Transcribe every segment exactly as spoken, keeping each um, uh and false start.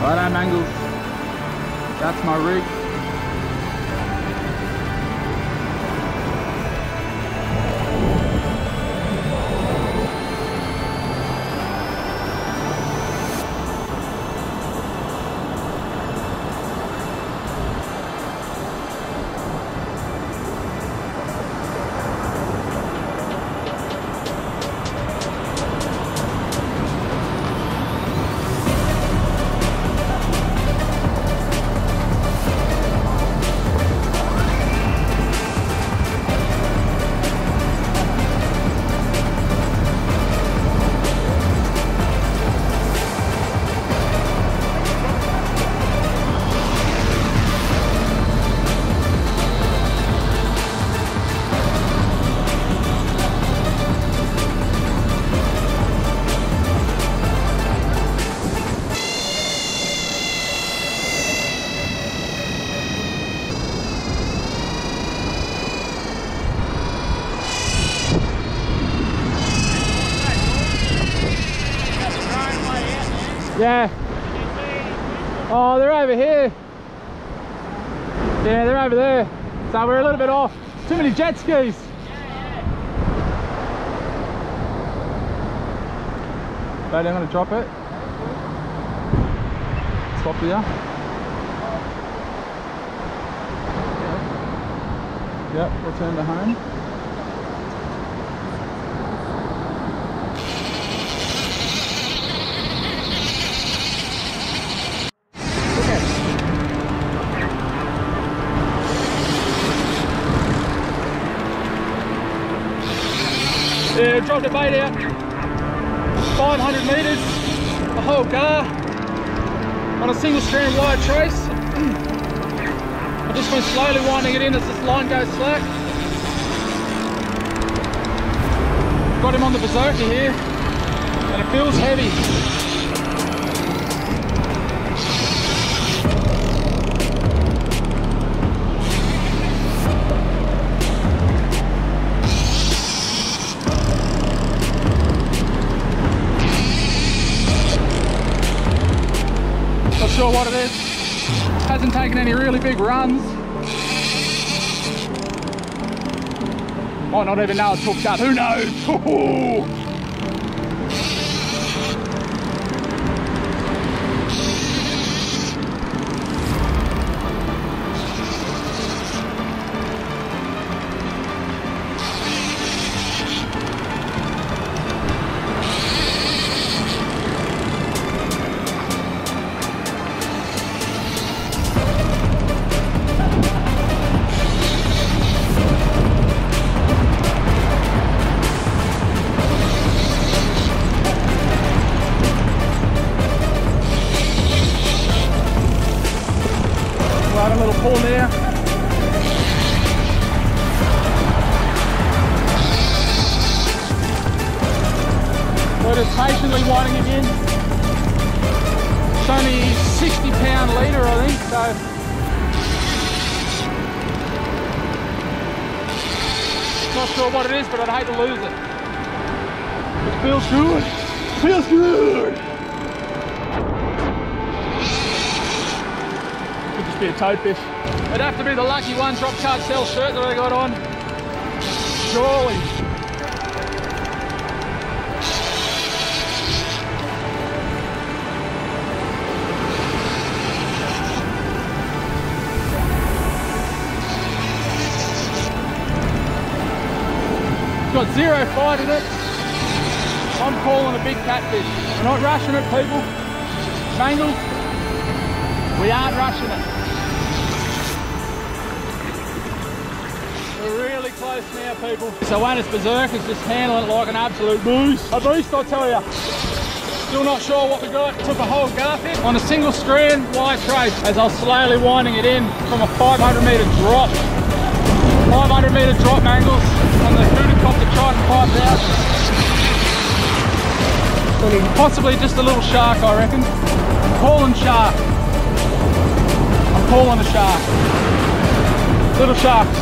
Righto, Mangles. That's my rig. Yeah. Oh, they're over here. Yeah, they're over there. So we're a little bit off. Too many jet skis. But I'm going to drop it. Swap here. Yep, return to home. Yeah, dropped the bait out, five hundred metres, the whole gar, on a single strand wire trace. I just went slowly winding it in as this line goes slack. Got him on the Berserker here, and it feels heavy. Not sure what it is. Hasn't taken any really big runs. Might not even know it's hooked up. Who knows? A little pull there. We're just patiently winding it in. It's only sixty pound leader, I think, so not sure what it is, but I'd hate to lose it. It feels good. It feels good. Be a toadfish. It'd have to be the lucky one drop card cell shirt that I got on. Surely. It's got zero fight in it. I'm calling a big catfish. We're not rushing it, people. Mangles, we aren't rushing it. We're really close now, people. So Oannes Berserker is just handling it like an absolute beast. A beast, I tell you. Still not sure what we got. Took a whole garfish on a single strand wire trace as I was slowly winding it in from a five hundred metre drop. five hundred metre drop, Mangles, on the Cuta-Copter Trident five thousand. Possibly just a little shark, I reckon. I'm calling shark. I'm calling a shark. Little sharks.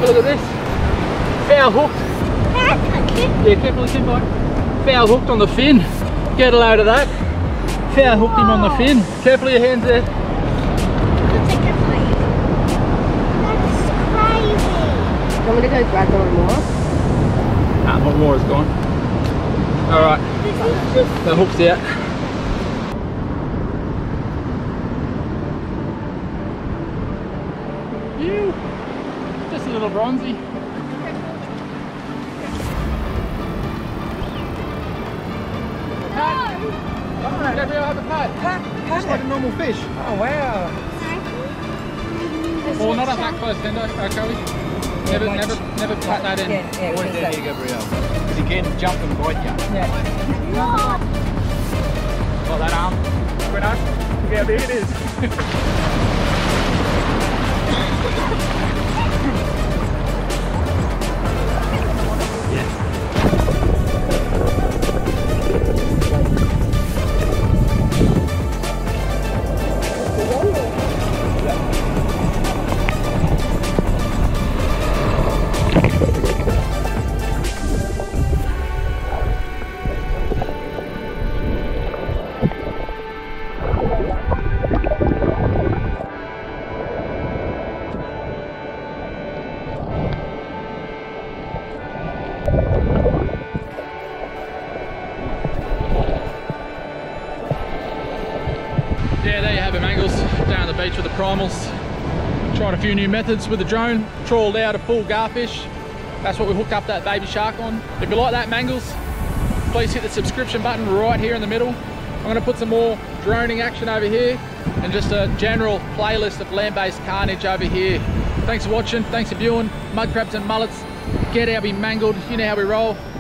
Have a look at this. Foul hooked. Yeah, carefully, carefully. Foul hooked on the fin. Get a load of that. Foul hooked him on the fin. Carefully, your hands there. I'm going to go grab one more. Ah, one more is gone. Alright, the hook's out. Ew. Just a little bronzy. Pat! Oh, Gabrielle, have a pat. Pat, Just like a normal fish. Oh wow. Well, not on that close, Hendo, uh, Kelly. Never, Yeah, never, never pat that in. Yeah, yeah, Always yeah, down here, Gabrielle. Because he can jump and bite you. yeah. Got that arm. Look at Look how big it is. Yeah, there you have it, Mangles, down the beach with the Primals. Tried a few new methods with the drone, trawled out a full garfish. That's what we hooked up that baby shark on. If you like that, Mangles, please hit the subscription button right here in the middle. I'm going to put some more droning action over here and just a general playlist of land-based carnage over here. Thanks for watching, thanks for viewing. Mud crabs and mullets, get how we mangled, you know how we roll.